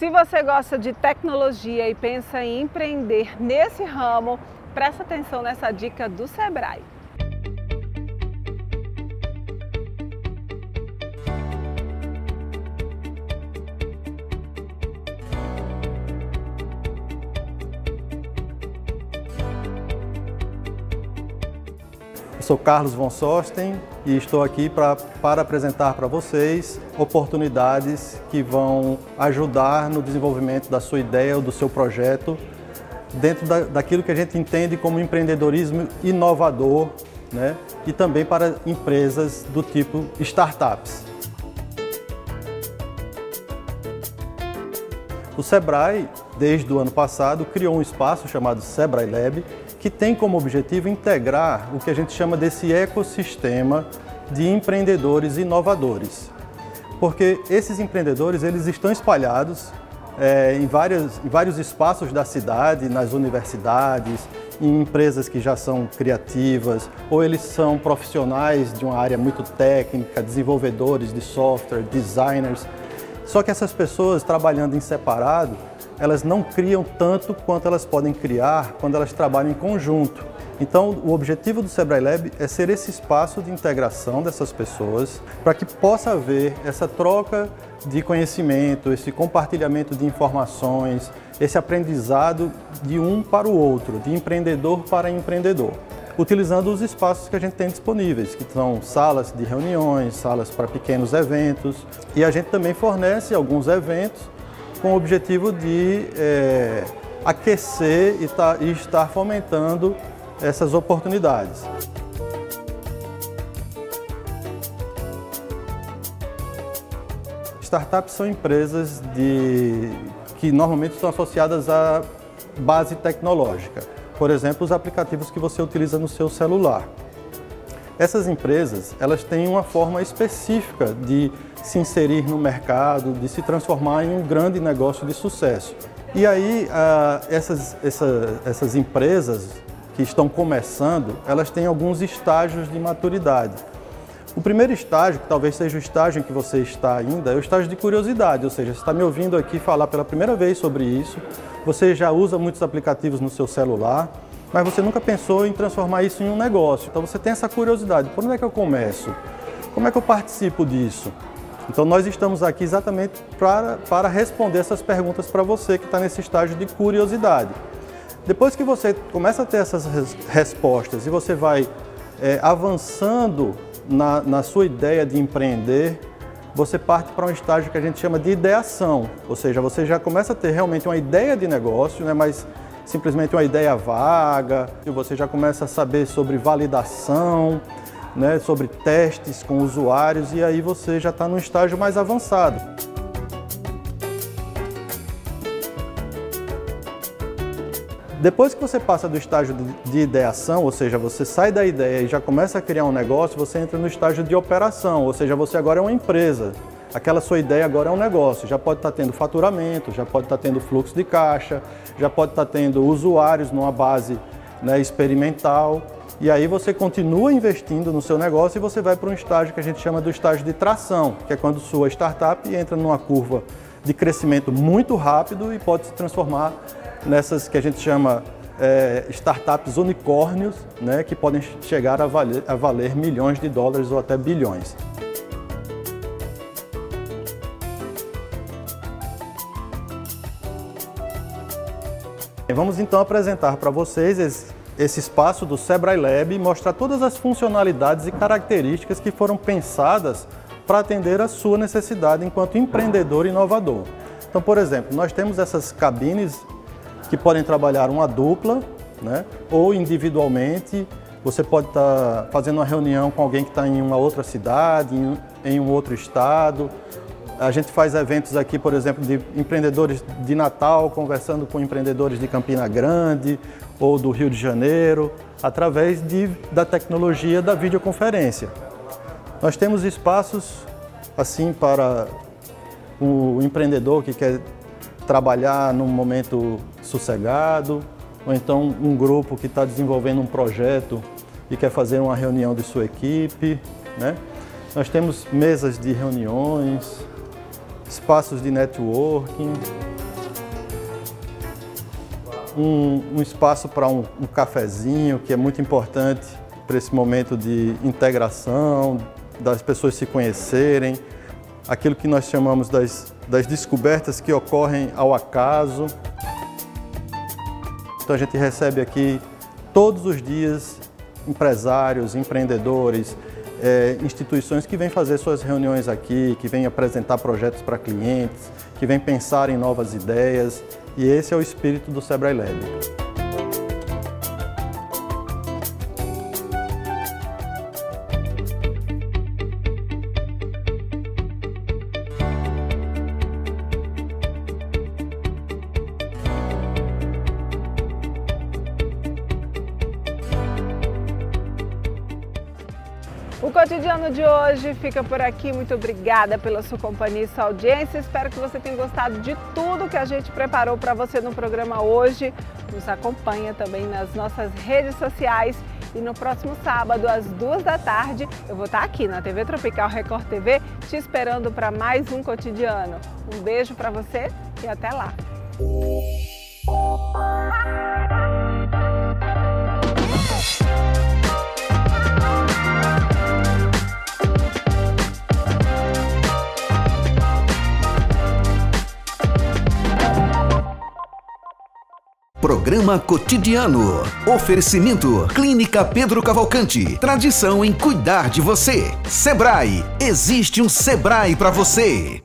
Se você gosta de tecnologia e pensa em empreender nesse ramo, presta atenção nessa dica do Sebrae. Eu sou Carlos von Sosten e estou aqui para apresentar para vocês oportunidades que vão ajudar no desenvolvimento da sua ideia ou do seu projeto dentro daquilo que a gente entende como empreendedorismo inovador, né? E também para empresas do tipo startups. O Sebrae, desde o ano passado, criou um espaço chamado Sebrae Lab, que tem como objetivo integrar o que a gente chama desse ecossistema de empreendedores inovadores. Porque esses empreendedores eles estão espalhados em vários espaços da cidade, nas universidades, em empresas que já são criativas, ou eles são profissionais de uma área muito técnica, desenvolvedores de software, designers. Só que essas pessoas trabalhando em separado, elas não criam tanto quanto elas podem criar quando elas trabalham em conjunto. Então, o objetivo do Sebrae Lab é ser esse espaço de integração dessas pessoas para que possa haver essa troca de conhecimento, esse compartilhamento de informações, esse aprendizado de um para o outro, de empreendedor para empreendedor, utilizando os espaços que a gente tem disponíveis, que são salas de reuniões, salas para pequenos eventos, e a gente também fornece alguns eventos com o objetivo de aquecer e estar fomentando essas oportunidades. Startups são empresas que normalmente estão associadas à base tecnológica. Por exemplo, os aplicativos que você utiliza no seu celular. Essas empresas, elas têm uma forma específica de se inserir no mercado, de se transformar em um grande negócio de sucesso. E aí, essas empresas que estão começando, elas têm alguns estágios de maturidade. O primeiro estágio, que talvez seja o estágio em que você está ainda, é o estágio de curiosidade, ou seja, você está me ouvindo aqui falar pela primeira vez sobre isso, você já usa muitos aplicativos no seu celular, mas você nunca pensou em transformar isso em um negócio. Então você tem essa curiosidade, por onde é que eu começo? Como é que eu participo disso? Então nós estamos aqui exatamente para responder essas perguntas para você que está nesse estágio de curiosidade. Depois que você começa a ter essas respostas e você vai avançando na sua ideia de empreender, você parte para um estágio que a gente chama de ideação, ou seja, você já começa a ter realmente uma ideia de negócio, né, mas simplesmente uma ideia vaga, você já começa a saber sobre validação, né, sobre testes com usuários, e aí você já está num estágio mais avançado. Depois que você passa do estágio de ideação, ou seja, você sai da ideia e já começa a criar um negócio, você entra no estágio de operação, ou seja, você agora é uma empresa. Aquela sua ideia agora é um negócio, já pode estar tendo faturamento, já pode estar tendo fluxo de caixa, já pode estar tendo usuários numa base, né, experimental. E aí você continua investindo no seu negócio e você vai para um estágio que a gente chama do estágio de tração, que é quando sua startup entra numa curva de crescimento muito rápido e pode se transformar nessas que a gente chama startups unicórnios, né, que podem chegar a valer milhões de dólares ou até bilhões. Vamos então apresentar para vocês esse espaço do Sebrae Lab e mostrar todas as funcionalidades e características que foram pensadas para atender a sua necessidade enquanto empreendedor inovador. Então, por exemplo, nós temos essas cabines que podem trabalhar uma dupla, né, ou individualmente. Você pode estar fazendo uma reunião com alguém que está em uma outra cidade, em um outro estado. A gente faz eventos aqui, por exemplo, de empreendedores de Natal, conversando com empreendedores de Campina Grande ou do Rio de Janeiro, através da tecnologia da videoconferência. Nós temos espaços assim para o empreendedor que quer trabalhar num momento sossegado, ou então um grupo que está desenvolvendo um projeto e quer fazer uma reunião de sua equipe, né? Nós temos mesas de reuniões, espaços de networking. um espaço para um cafezinho, que é muito importante para esse momento de integração, das pessoas se conhecerem, aquilo que nós chamamos das descobertas que ocorrem ao acaso. Então a gente recebe aqui todos os dias empresários, empreendedores, instituições que vêm fazer suas reuniões aqui, que vêm apresentar projetos para clientes, que vêm pensar em novas ideias, e esse é o espírito do Sebrae Lab. O Cotidiano de hoje fica por aqui. Muito obrigada pela sua companhia e sua audiência. Espero que você tenha gostado de tudo que a gente preparou para você no programa hoje. Nos acompanha também nas nossas redes sociais. E no próximo sábado, às 2 da tarde, eu vou estar aqui na TV Tropical Record TV, te esperando para mais um Cotidiano. Um beijo para você e até lá! Programa Cotidiano. Oferecimento Clínica Pedro Cavalcante. Tradição em cuidar de você. Sebrae. Existe um Sebrae para você.